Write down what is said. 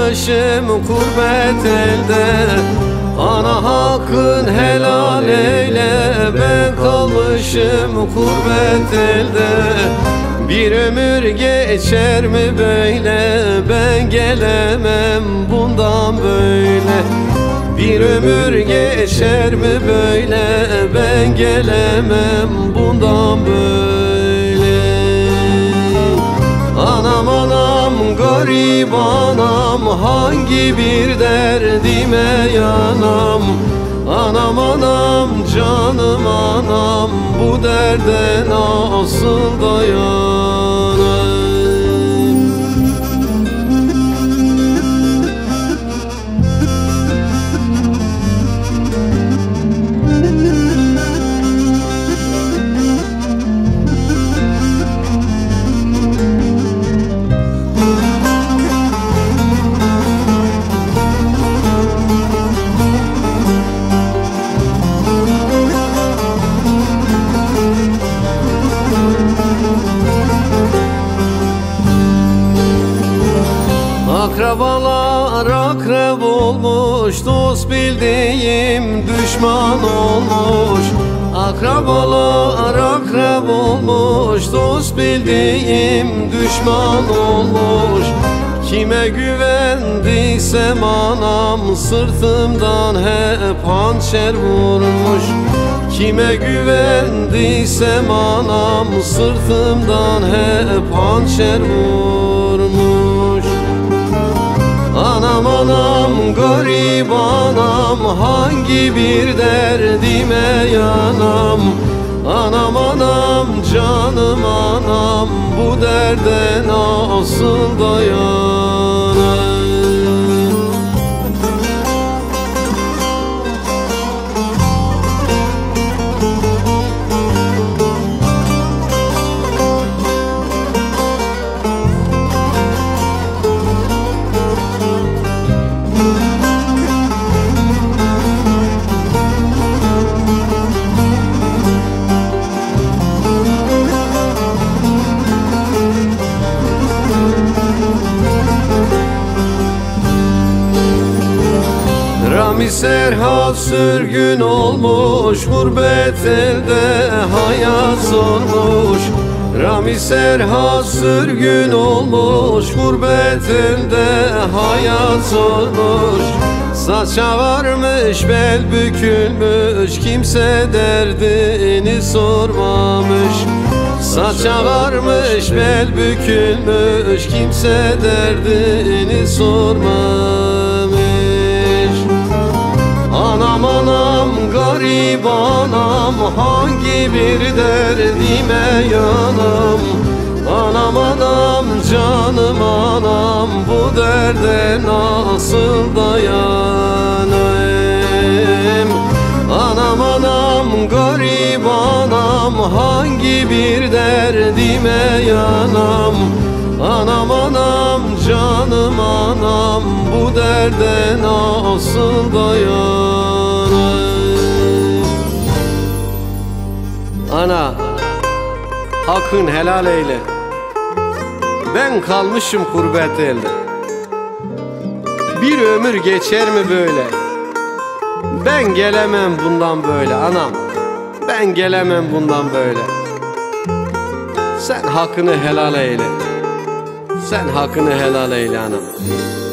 kalmışım gurbet elde. Ana hakkın helal eyle, ben kalmışım gurbet elde. Bir ömür geçer mi böyle, ben gelemem bundan böyle. Bir ömür geçer mi böyle, ben gelemem bundan böyle. Anam anam garip anam, hangi bir derdime yanam. Anam anam canım anam, bu derde nasıl dayanam. Akrabalar akrep olmuş, dost bildiğim düşman olmuş. Akrabalar akrep olmuş, dost bildiğim düşman olmuş. Kime güvendiysem anam, sırtımdan hep hançer vurmuş. Kime güvendiysem anam, sırtımdan hep hançer vurmuş. Anam anam garip anam, hangi bir derdime yanam. Anam anam canım anam, bu derde nasıl dayanam. Rami Serhat sürgün olmuş, gurbet elde hayat zormuş. Rami Serhat sürgün olmuş, gurbet elde hayat zormuş. Saça varmış bel bükülmüş, kimse derdini sormamış. Saça varmış bel bükülmüş, kimse derdini sormamış. Anam anam garip anam, hangi bir derdime yanam. Anam anam canım anam, bu derde nasıl dayanayım. Anam anam garip anam, hangi bir derdime yanam. Anam anam canım anam, bu derde nasıl dayanayım. Ana hakkın helal eyle, ben kalmışım gurbet elde. Bir ömür geçer mi böyle, ben gelemem bundan böyle anam. Ben gelemem bundan böyle. Sen hakkını helal eyle, sen hakkını helal eyle anam.